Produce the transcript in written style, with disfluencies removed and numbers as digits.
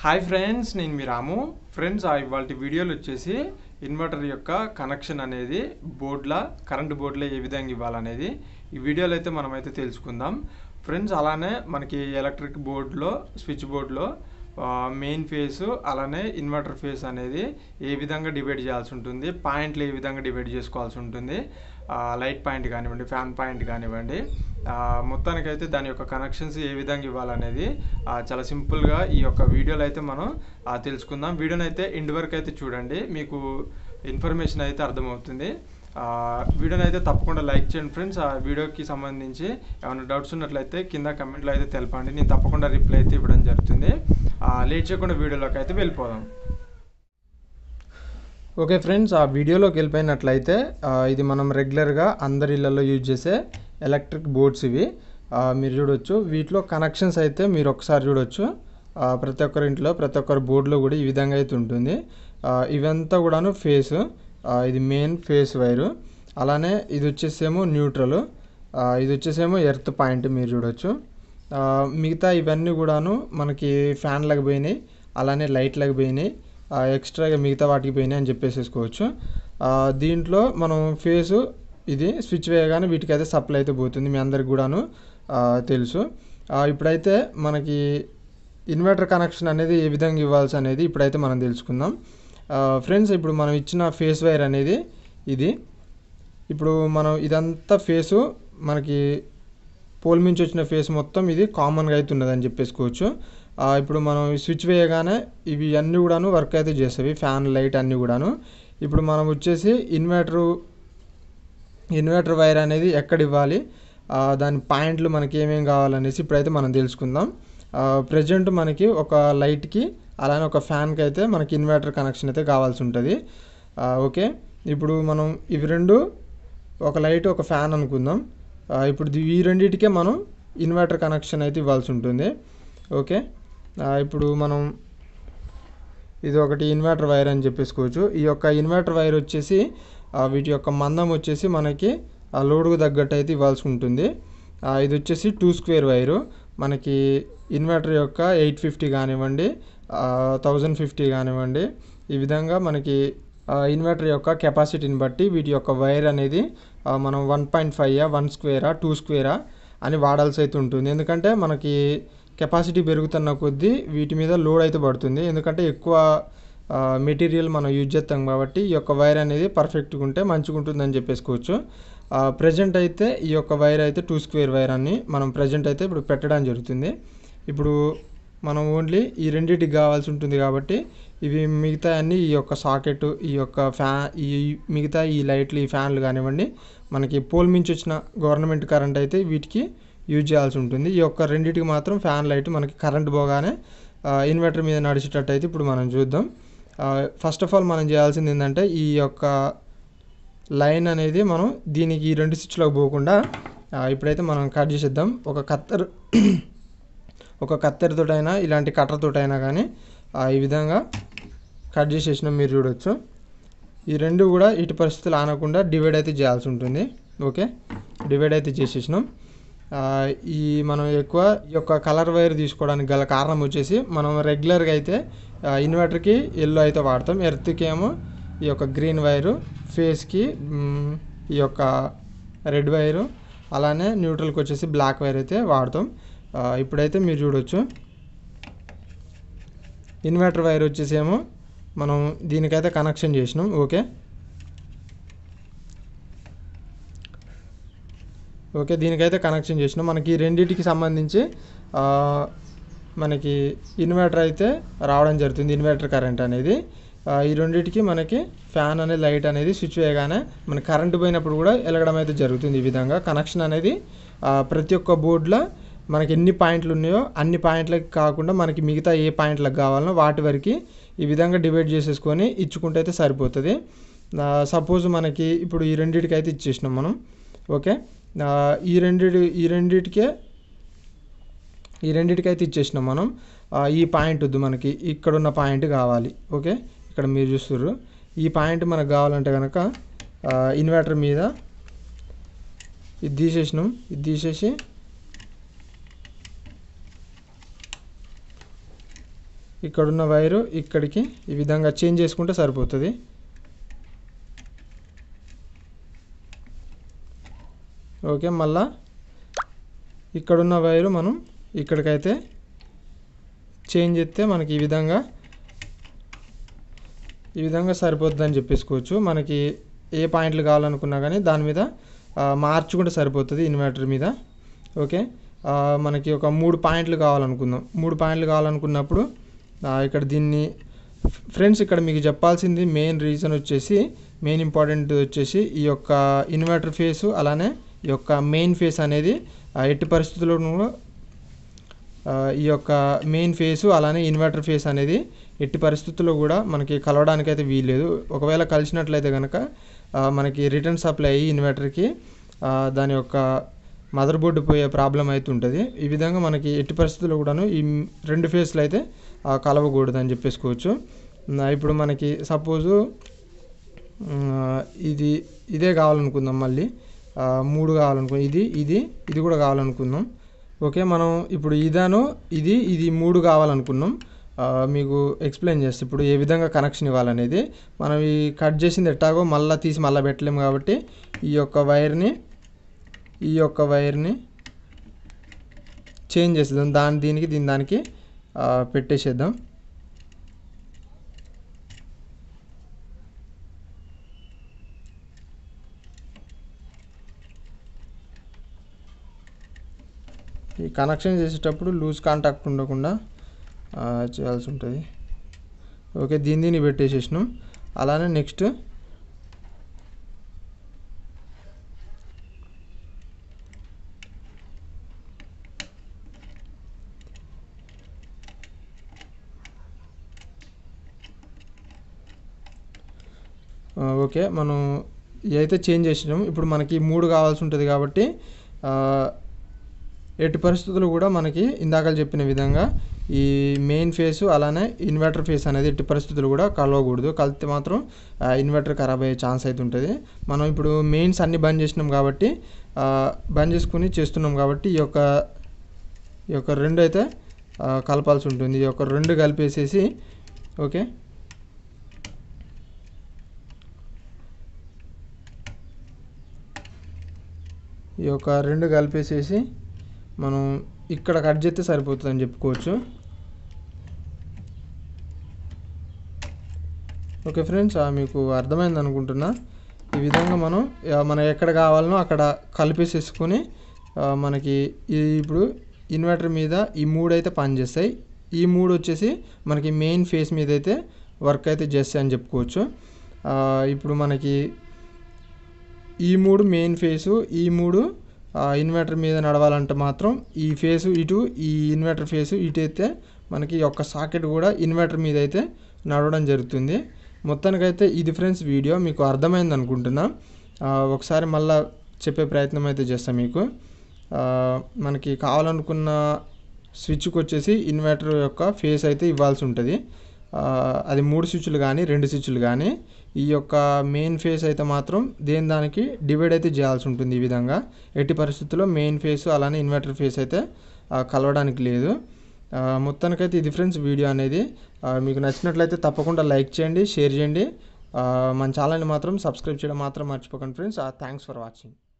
Hi friends, నేను మీ రాము. Friends, ఇవాళ వీడియోలో వచ్చేసి ఇన్వర్టర్ యొక్క కనెక్షన్ అనేది కరెంట్ బోర్డులో ఏ విధంగా ఇవ్వాలనేది ఈ వీడియోలో అయితే మనమైతే తెలుసుకుందాం. ఫ్రెండ్స్, అలానే మనకి ఎలక్ట్రిక్ బోర్డులో స్విచ్ బోర్డులో మెయిన్ ఫేస్ అలానే ఇన్వర్టర్ ఫేస్ అనేది ఏ విధంగా డివైడ్ చేయాల్సి ఉంటుంది, పాయింట్లు ఏ విధంగా డివైడ్ చేసుకోవాల్సి ఉంటుంది, లైట్ పాయింట్ కానివ్వండి, ఫ్యాన్ పాయింట్ కానివ్వండి, మొత్తానికైతే దాని యొక్క కనెక్షన్స్ ఏ విధంగా ఇవ్వాలనేది చాలా సింపుల్గా ఈ యొక్క వీడియోలో అయితే మనం తెలుసుకుందాం. వీడియోని అయితే ఎండ్ వరకు అయితే చూడండి, మీకు ఇన్ఫర్మేషన్ అయితే అర్థమవుతుంది. వీడియోని అయితే తప్పకుండా లైక్ చేయండి ఫ్రెండ్స్. ఆ వీడియోకి సంబంధించి ఏమైనా డౌట్స్ ఉన్నట్లయితే కింద కమెంట్లో అయితే తెలపండి, నేను తప్పకుండా రిప్లై అయితే ఇవ్వడం జరుగుతుంది. లేట్ చేయకుండా వీడియోలోకి అయితే వెళ్ళిపోదాం. ఓకే ఫ్రెండ్స్, ఆ వీడియోలోకి వెళ్ళిపోయినట్లయితే ఇది మనం రెగ్యులర్గా అందరి ఇళ్లలో యూజ్ చేసే ఎలక్ట్రిక్ బోర్డ్స్ ఇవి. మీరు చూడొచ్చు, వీటిలో కనెక్షన్స్ అయితే మీరు ఒకసారి చూడొచ్చు. ప్రతి ఒక్కరి ఇంట్లో ప్రతి ఒక్కరి బోర్డులో కూడా ఈ విధంగా అయితే ఉంటుంది. ఇవంతా కూడాను ఫేస్, ఇది మెయిన్ ఫేస్ వైరు, అలానే ఇది వచ్చేసేమో న్యూట్రల్, ఇది వచ్చేసేమో ఎర్త్ పాయింట్ మీరు చూడొచ్చు. మిగతా ఇవన్నీ కూడాను మనకి ఫ్యాన్లకు పోయినాయి, అలానే లైట్లకు పోయినాయి, ఎక్స్ట్రాగా మిగతా వాటికి పోయినాయి అని చెప్పేసేసుకోవచ్చు. దీంట్లో మనం ఫేసు ఇది స్విచ్ వేయగానే వీటికైతే సప్లై అయితే పోతుంది, మీ అందరికి కూడాను తెలుసు. ఇప్పుడైతే మనకి ఇన్వర్టర్ కనెక్షన్ అనేది ఏ విధంగా ఇవ్వాల్సి అనేది ఇప్పుడైతే మనం తెలుసుకుందాం. ఫ్రెండ్స్, ఇప్పుడు మనం ఇచ్చిన ఫేస్ వైర్ అనేది ఇది. ఇప్పుడు మనం ఇదంతా ఫేసు మనకి పోల్ నుంచి వచ్చిన ఫేస్ మొత్తం ఇది కామన్గా అయితే ఉన్నదని చెప్పేసుకోవచ్చు. ఇప్పుడు మనం స్విచ్ వేయగానే ఇవి అన్నీ కూడాను వర్క్ అయితే చేస్తాయి, ఫ్యాన్ లైట్ అన్నీ కూడాను. ఇప్పుడు మనం వచ్చేసి ఇన్వర్టర్ వైర్ అనేది ఎక్కడ ఇవ్వాలి, దాని పాయింట్లు మనకి ఏమేమి కావాలనేసి ఇప్పుడైతే మనం తెలుసుకుందాం. ప్రజెంట్ మనకి ఒక లైట్కి అలానే ఒక ఫ్యాన్కి అయితే మనకి ఇన్వర్టర్ కనెక్షన్ అయితే కావాల్సి ఉంటుంది. ఓకే, ఇప్పుడు మనం ఇవి రెండు, ఒక లైట్ ఒక ఫ్యాన్ అనుకుందాం. ఇప్పుడు ఈ రెండింటికే మనం ఇన్వర్టర్ కనెక్షన్ అయితే ఇవ్వాల్సి ఉంటుంది. ఓకే, ఇప్పుడు మనం ఇది ఒకటి ఇన్వర్టర్ వైర్ అని చెప్పేసుకోవచ్చు. ఈ యొక్క ఇన్వర్టర్ వైర్ వచ్చేసి వీటి యొక్క మందం వచ్చేసి మనకి లోడుకు తగ్గట్టు అయితే ఇవ్వాల్సి ఉంటుంది. ఇది వచ్చేసి 2 స్క్వేర్ వైరు, మనకి ఇన్వర్టర్ యొక్క 850 కానివ్వండి, 1050 కానివ్వండి, ఈ విధంగా మనకి ఇన్వర్టర్ యొక్క కెపాసిటీని బట్టి వీటి యొక్క వైర్ అనేది మనం 1.5 1 స్క్వేరా 2 స్క్వేరా అని వాడాల్సి అయితే ఉంటుంది. ఎందుకంటే మనకి కెపాసిటీ పెరుగుతున్న కొద్దీ వీటి మీద లోడ్ అయితే పడుతుంది, ఎందుకంటే ఎక్కువ మెటీరియల్ మనం యూజ్ చేస్తాం కాబట్టి ఈ యొక్క వైర్ అనేది పర్ఫెక్ట్గా ఉంటే మంచిగా ఉంటుందని చెప్పేసుకోవచ్చు. ప్రజెంట్ అయితే ఈ యొక్క వైర్ అయితే 2 స్క్వేర్ వైర్ అని మనం ప్రజెంట్ అయితే ఇప్పుడు పెట్టడం జరుగుతుంది. ఇప్పుడు మనం ఓన్లీ ఈ రెండింటికి కావాల్సి ఉంటుంది కాబట్టి ఇవి మిగతా అన్నీ ఈ యొక్క సాకెట్, ఈ యొక్క ఈ మిగతా ఈ లైట్లు, ఈ ఫ్యాన్లు కానివ్వండి, మనకి పోల్ నుంచి వచ్చిన గవర్నమెంట్ కరెంట్ అయితే వీటికి యూజ్ చేయాల్సి ఉంటుంది. ఈ యొక్క రెండింటికి మాత్రం ఫ్యాన్ లైట్ మనకి కరెంట్ పోగానే ఇన్వర్టర్ మీద నడిచేటట్టు అయితే ఇప్పుడు మనం చూద్దాం. ఫస్ట్ ఆఫ్ ఆల్ మనం చేయాల్సింది ఏంటంటే ఈ యొక్క లైన్ అనేది మనం దీనికి ఈ రెండు స్విచ్లకు పోకుండా ఇప్పుడైతే మనం కట్ చేసేద్దాం. ఒక కత్తెరతోటైనా ఇలాంటి కట్టర్తోటైనా కానీ ఈ విధంగా కట్ చేసేసినాం మీరు చూడొచ్చు. ఈ రెండు కూడా ఇటు పరిస్థితులు ఆనకుండా డివైడ్ అయితే చేయాల్సి ఉంటుంది. ఓకే, డివైడ్ అయితే చేసేసినాం. మనం ఎక్కువ ఈ యొక్క కలర్ వైర్ తీసుకోవడానికి గల కారణం వచ్చేసి మనం రెగ్యులర్గా అయితే ఇన్వర్టర్కి ఎల్లో అయితే వాడతాం, ఎర్త్కి ఏమో ఈ యొక్క గ్రీన్ వైరు, ఫేస్కి ఈ యొక్క రెడ్ వైరు, అలానే న్యూట్రల్కి వచ్చేసి బ్లాక్ వైర్ అయితే వాడతాం. ఇప్పుడైతే మీరు చూడొచ్చు, ఇన్వర్టర్ వైర్ వచ్చేసి ఏమో మనం దీనికైతే కనెక్షన్ చేసినాం. ఓకే, దీనికైతే కనెక్షన్ చేసినాం. మనకి రెండింటికి సంబంధించి మనకి ఇన్వర్టర్ అయితే రావడం జరుగుతుంది, ఇన్వర్టర్ కరెంట్ అనేది. ఈ రెండింటికి మనకి ఫ్యాన్ అనేది లైట్ అనేది స్విచ్ వేయగానే మనకి కరెంటు పోయినప్పుడు కూడా వెలగడం అయితే జరుగుతుంది. ఈ విధంగా కనెక్షన్ అనేది ప్రతి ఒక్క బోర్డులో మనకి ఎన్ని పాయింట్లు ఉన్నాయో అన్ని పాయింట్లకి కాకుండా మనకి మిగతా ఏ పాయింట్లకు కావాలనో వాటి వరకు ఈ విధంగా డివైడ్ చేసేసుకొని ఇచ్చుకుంటే అయితే సరిపోతుంది. సపోజ్ మనకి ఇప్పుడు ఈ రెండింటికి అయితే ఇచ్చేసినాం మనం. ఓకే, ఈ రెండింటికైతే ఇచ్చేసినాం మనం. ఈ పాయింట్ వద్దు, మనకి ఇక్కడున్న పాయింట్ కావాలి. ఓకే, ఇక్కడ మీరు చూస్తున్నారు, ఈ పాయింట్ మనకు కావాలంటే కనుక ఇన్వర్టర్ మీద ఇది తీసేసినాం. ఇది తీసేసి ఇక్కడున్న వైరు ఇక్కడికి ఈ విధంగా చేంజ్ చేసుకుంటే సరిపోతుంది. ఓకే, మళ్ళా ఇక్కడున్న వైరు మనం ఇక్కడికైతే చేంజ్ చేస్తే మనకి ఈ విధంగా సరిపోతుందని చెప్పేసుకోవచ్చు. మనకి ఏ పాయింట్లు కావాలనుకున్నా కానీ దాని మీద మార్చుకుంటే సరిపోతుంది ఇన్వర్టర్ మీద. ఓకే, మనకి ఒక 3 పాయింట్లు కావాలనుకుందాం. 3 పాయింట్లు కావాలనుకున్నప్పుడు ఇక్కడ దీన్ని ఫ్రెండ్స్, ఇక్కడ మీకు చెప్పాల్సింది మెయిన్ రీజన్ వచ్చేసి, మెయిన్ ఇంపార్టెంట్ వచ్చేసి ఈ యొక్క ఇన్వర్టర్ ఫేసు అలానే ఈ యొక్క మెయిన్ ఫేస్ అనేది ఎట్టి పరిస్థితుల్లోనూ ఈ యొక్క మెయిన్ ఫేసు అలానే ఇన్వర్టర్ ఫేస్ అనేది ఎట్టి పరిస్థితుల్లో కూడా మనకి కలవడానికైతే వీల్లేదు. ఒకవేళ కలిసినట్లయితే కనుక మనకి రిటర్న్ సప్లై అయ్యి ఇన్వర్టర్కి దాని యొక్క మదర్ బోర్డు పోయే ప్రాబ్లం అయితే ఉంటుంది. ఈ విధంగా మనకి ఎట్టి పరిస్థితుల్లో కూడాను ఈ 2 ఫేస్లు అయితే కలవకూడదు అని చెప్పేసుకోవచ్చు. ఇప్పుడు మనకి సపోజు ఇదే కావాలనుకుందాం, మళ్ళీ 3 కావాలనుకుందాం, ఇది కూడా కావాలనుకుందాం. ఓకే, మనం ఇప్పుడు ఇది 3 కావాలనుకున్నాం. మీకు ఎక్స్ప్లెయిన్ చేస్తే ఇప్పుడు ఏ విధంగా కనెక్షన్ ఇవ్వాలనేది. మనం ఈ కట్ చేసింది ఎట్టాగో మళ్ళీ తీసి మళ్ళీ పెట్టలేము కాబట్టి ఈ యొక్క వైర్ని చేంజ్ చేసేద్దాం. దీనికి పెట్టేసేద్దాం. ఈ కనెక్షన్ చేసేటప్పుడు లూజ్ కాంటాక్ట్ ఉండకుండా చేయాల్సి ఉంటుంది. ఓకే, దీన్ని పెట్టేసేసినాం. అలానే నెక్స్ట్ ఓకే, మనం ఇదైతే చేంజ్ చేసినాం. ఇప్పుడు మనకి 3 కావాల్సి ఉంటుంది కాబట్టి ఎట్టి పరిస్థితుల్లో కూడా మనకి ఇందాక చెప్పిన విధంగా ఈ మెయిన్ ఫేసు అలానే ఇన్వర్టర్ ఫేస్ అనేది ఎట్టి పరిస్థితులు కూడా కలవకూడదు. కలిపితే మాత్రం ఇన్వర్టర్ ఖరాబ్ అయ్యే ఛాన్స్ అయితే ఉంటుంది. మనం ఇప్పుడు మెయిన్స్ అన్నీ బంద్ చేసినాం కాబట్టి బంద్ చేసుకుని చేస్తున్నాం కాబట్టి ఈ యొక్క 2 అయితే కలపాల్సి ఉంటుంది. ఈ యొక్క 2 కలిపేసేసి ఓకే, ఈ యొక్క 2 కలిపేసేసి మనం ఇక్కడ కట్ చేస్తే సరిపోతుందని చెప్పుకోవచ్చు. ఓకే ఫ్రెండ్స్, మీకు అర్థమైంది అనుకుంటున్నా. ఈ విధంగా మనం ఎక్కడ కావాలనో అక్కడ కలిపేసేసుకొని మనకి ఇప్పుడు ఇన్వర్టర్ మీద ఈ 3 అయితే పనిచేస్తాయి. ఈ 3 వచ్చేసి మనకి మెయిన్ ఫేస్ మీద అయితే వర్క్ అయితే చేస్తాయి అని చెప్పుకోవచ్చు. ఇప్పుడు మనకి ఈ 3 మెయిన్ ఫేసు, ఈ 3 ఇన్వర్టర్ మీద నడవాలంటే మాత్రం ఈ ఫేసు ఇటు, ఈ ఇన్వర్టర్ ఫేసు ఇటు అయితే మనకి యొక్క సాకెట్ కూడా ఇన్వర్టర్ మీద అయితే నడవడం జరుగుతుంది. మొత్తానికైతే ఇది ఫ్రెండ్స్ వీడియో మీకు అర్థమైంది అనుకుంటున్నా. ఒకసారి మళ్ళీ చెప్పే ప్రయత్నం అయితే చేస్తాం మీకు. మనకి కావాలనుకున్న స్విచ్కి వచ్చేసి ఇన్వర్టర్ యొక్క ఫేస్ అయితే ఇవ్వాల్సి ఉంటుంది. అది 3 స్విచ్లు కానీ 2 స్విచ్లు కానీ ఈ యొక్క మెయిన్ ఫేస్ అయితే మాత్రం దానికి డివైడ్ అయితే చేయాల్సి ఉంటుంది. ఈ విధంగా ఎట్టి పరిస్థితుల్లో మెయిన్ ఫేస్ అలానే ఇన్వర్టర్ ఫేస్ అయితే కలవడానికి లేదు. మొత్తానికైతే ఇది ఫ్రెండ్స్ వీడియో అనేది. మీకు నచ్చినట్లయితే తప్పకుండా లైక్ చేయండి, షేర్ చేయండి. మన ఛానల్ని మాత్రం సబ్స్క్రైబ్ చేయడం మాత్రం మర్చిపోకండి ఫ్రెండ్స్. Thanks for watching.